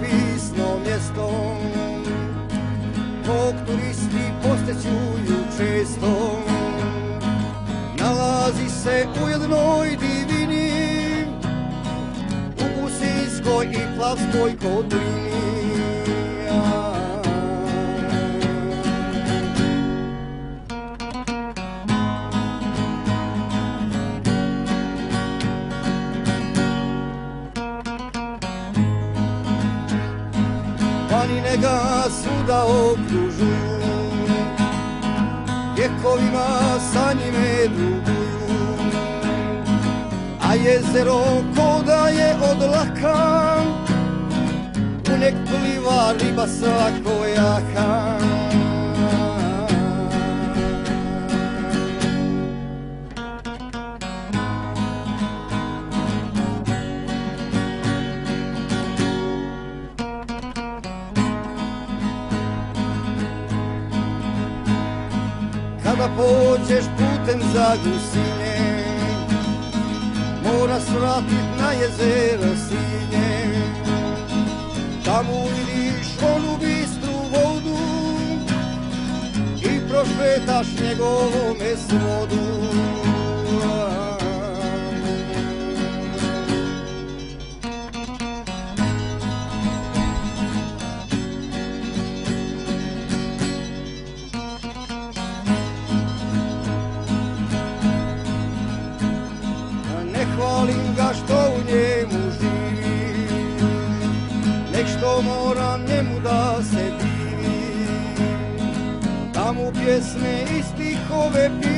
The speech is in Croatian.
živopisno mjesto kog turisti posećuju često. Nalazi se u jednoj divini, u Gusinskoj i Plavskoj kotlini. Planine ga svuda okružuju, vjekovima sa njime druguju, a jezero ko da je od laka, u nek pliva riba svakojaka. Kada pođeš putem za Gusinje, mora svratit na jezero Sinje. Tamo vidiš onu bistru vodu i prošetaš njegovome svodu. Hvalim ga što u njemu živi, nek što moram njemu da se divi. Da mu pjesme i stihove